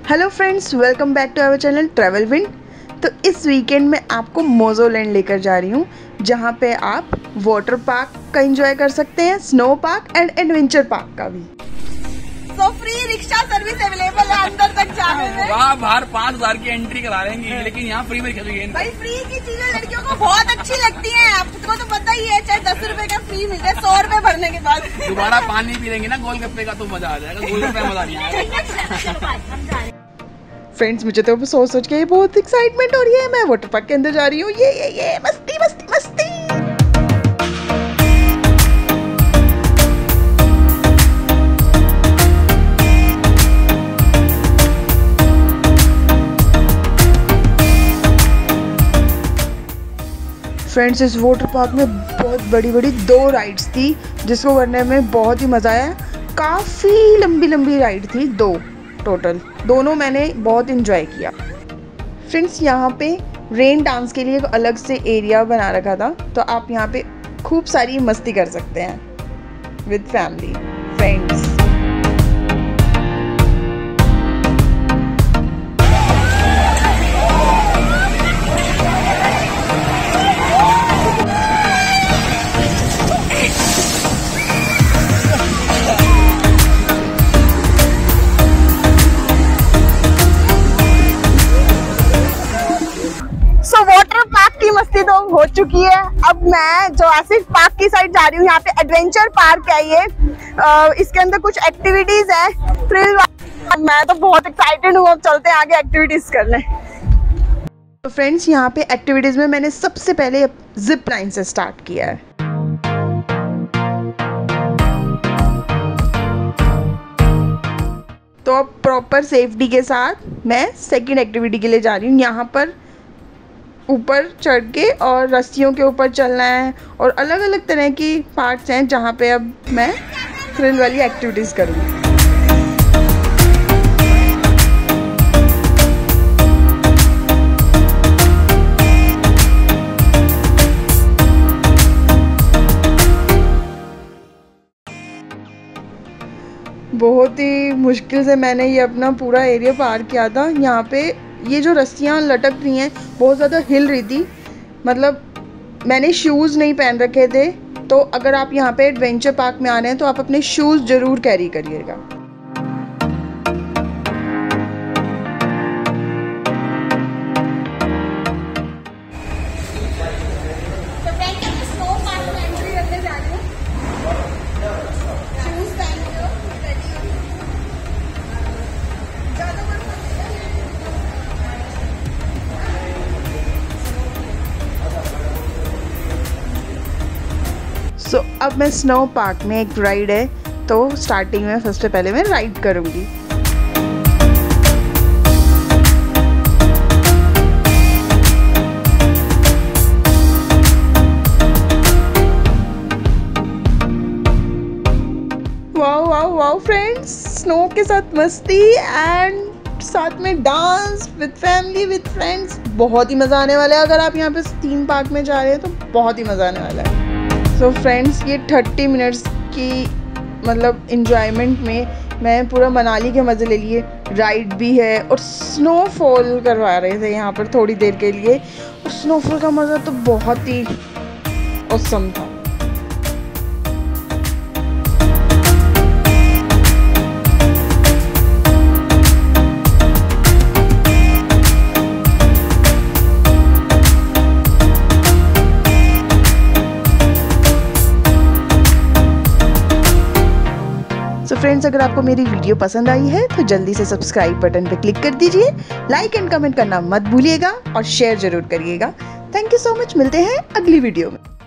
Hello friends, welcome back to our channel travel wind. तो इस weekend में आपको मोजोलैंड लेकर जा रही हूँ, जहाँ पे आप वाटर पार्क का एंजॉय कर सकते हैं, snow park and adventure park का भी। तो फ्री रिक्शा सर्विस अवेलेबल है अंदर तक जाने में। वहाँ बाहर 5,000 की एंट्री करा लेंगे, लेकिन यहाँ फ्री में खेलेंगे। भाई फ्री की चीजें लड़कियों को बहुत अच्छी लगती हैं, आपको तो पता ही है। चाहे 10 रुपए का फ्री मिल जाए, 100 रुपए भरने के बाद दोबारा पानी पी लेंगे ना गोलगप्पे का, तो मजा आ जाएगा। गोलगप्पे मजा नहीं आएगा। फ्रेंड्स, मुझे तो सोच के बहुत एक्साइटमेंट हो रही है। मैं वाटर पार्क के अंदर जा रही हूँ। ये मस्ती मस्ती मस्ती। फ्रेंड्स, इस वाटर पार्क में बहुत बड़ी बड़ी 2 राइड्स थी, जिसको करने में बहुत ही मज़ा आया। काफ़ी लंबी लंबी राइड थी, 2 टोटल। दोनों मैंने बहुत इन्जॉय किया। फ्रेंड्स, यहाँ पे रेन डांस के लिए एक अलग से एरिया बना रखा था, तो आप यहाँ पे खूब सारी मस्ती कर सकते हैं with family friends. Water park की मस्ती तो हो चुकी है। अब मैं जोरासिक पार्क की साइड जा रही हूँ। यहाँ पे एडवेंचर पार्क है ये। इसके अंदर कुछ एक्टिविटीज है, थ्रिल। मैं तो बहुत एक्साइटेड हूँ। अब चलते हैं आगे एक्टिविटीज करने। तो फ्रेंड्स, यहाँ पे एक्टिविटीज में मैंने सबसे पहले जिप लाइन से स्टार्ट किया है। तो अब प्रॉपर सेफ्टी के साथ मैं सेकंड एक्टिविटी के लिए जा रही हूँ। यहाँ पर ऊपर चढ़ के और रस्सियों के ऊपर चलना है, और अलग अलग तरह की पार्ट्स हैं जहाँ पे अब मैं थ्रिल वाली एक्टिविटीज़ करूँगी। बहुत ही मुश्किल से मैंने ये अपना पूरा एरिया पार किया था। यहाँ पे ये जो रस्सियाँ लटक रही हैं बहुत ज़्यादा हिल रही थी, मतलब मैंने शूज़ नहीं पहन रखे थे। तो अगर आप यहाँ पे एडवेंचर पार्क में आ रहे हैं तो आप अपने शूज़ ज़रूर कैरी करिएगा। अब मैं स्नो पार्क में एक राइड है, तो स्टार्टिंग में सबसे पहले मैं राइड करूँगी। Wow wow wow friends, snow के साथ मस्ती एंड साथ में dance with family with friends. बहुत ही मज़ा आने वाला है। अगर आप यहाँ पे थीम पार्क में जा रहे हैं तो बहुत ही मज़ा आने वाला है। तो फ्रेंड्स, ये 30 मिनट्स की मतलब इन्जॉयमेंट में मैं पूरा मनाली के मज़े ले लिए। राइड भी है और स्नोफॉल करवा रहे थे यहाँ पर थोड़ी देर के लिए, और स्नोफॉल का मज़ा तो बहुत ही ऑसम था। तो फ्रेंड्स, अगर आपको मेरी वीडियो पसंद आई है तो जल्दी से सब्सक्राइब बटन पर क्लिक कर दीजिए। लाइक एंड कमेंट करना मत भूलिएगा और शेयर जरूर करिएगा। Thank you so much. मिलते हैं अगली वीडियो में।